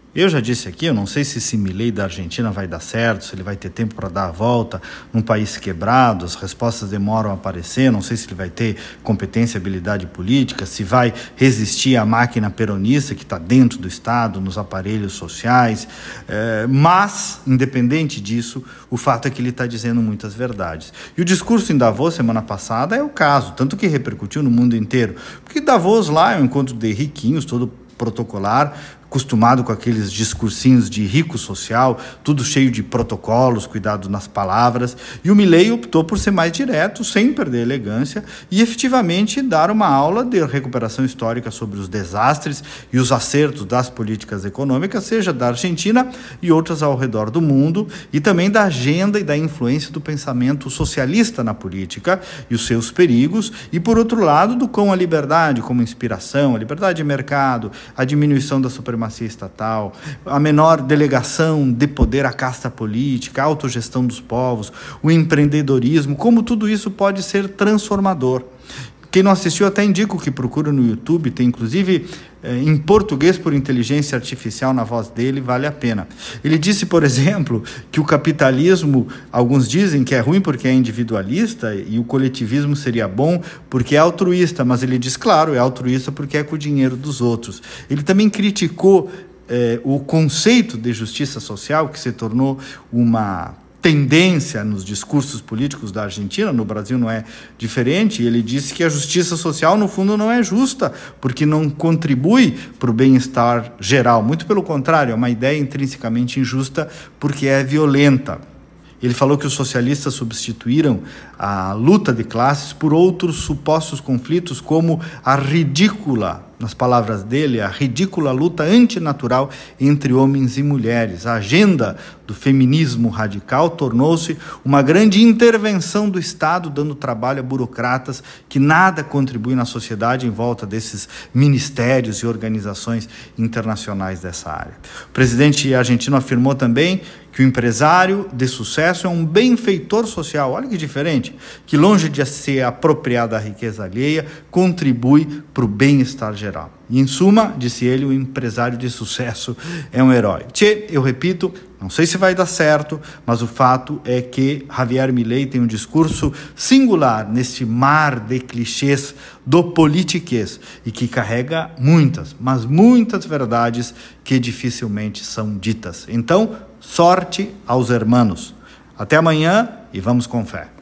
Eu já disse aqui, eu não sei se esse Milei da Argentina vai dar certo, se ele vai ter tempo para dar a volta num país quebrado, as respostas demoram a aparecer, não sei se ele vai ter competência e habilidade política, se vai resistir à máquina peronista que está dentro do Estado, nos aparelhos sociais, mas, independente disso, o fato é que ele está dizendo muitas verdades. E o discurso em Davos, semana passada, é o caso, tanto que repercutiu no mundo inteiro, porque Davos lá é um encontro de riquinhos, todo protocolar, acostumado com aqueles discursinhos de rico social, tudo cheio de protocolos, cuidado nas palavras, e o Milei optou por ser mais direto, sem perder elegância, e efetivamente dar uma aula de recuperação histórica sobre os desastres e os acertos das políticas econômicas, seja da Argentina e outras ao redor do mundo, e também da agenda e da influência do pensamento socialista na política e os seus perigos, e por outro lado, do quão a liberdade como inspiração, a liberdade de mercado, a diminuição da supremacia estatal, a menor delegação de poder à casta política, a autogestão dos povos, o empreendedorismo, como tudo isso pode ser transformador. Quem não assistiu, até indico que procura no YouTube, tem inclusive em português por inteligência artificial na voz dele, vale a pena. Ele disse, por exemplo, que o capitalismo, alguns dizem que é ruim porque é individualista e o coletivismo seria bom porque é altruísta, mas ele diz, claro, é altruísta porque é com o dinheiro dos outros. Ele também criticou o conceito de justiça social, que se tornou uma tendência nos discursos políticos da Argentina, no Brasil não é diferente. Ele disse que a justiça social, no fundo, não é justa, porque não contribui para o bem-estar geral. Muito pelo contrário, é uma ideia intrinsecamente injusta, porque é violenta. Ele falou que os socialistas substituíram a luta de classes por outros supostos conflitos, como a ridícula, nas palavras dele, a ridícula luta antinatural entre homens e mulheres. A agenda do feminismo radical tornou-se uma grande intervenção do Estado, dando trabalho a burocratas que nada contribuem na sociedade em volta desses ministérios e organizações internacionais dessa área. O presidente argentino afirmou também que o empresário de sucesso é um benfeitor social, olha que diferente, que longe de se apropriar da riqueza alheia, contribui para o bem-estar geral. E em suma, disse ele, o empresário de sucesso é um herói. Eu repito, não sei se vai dar certo, mas o fato é que Javier Milei tem um discurso singular neste mar de clichês do politiquês e que carrega muitas, mas muitas verdades que dificilmente são ditas. Então, sorte aos hermanos. Até amanhã e vamos com fé.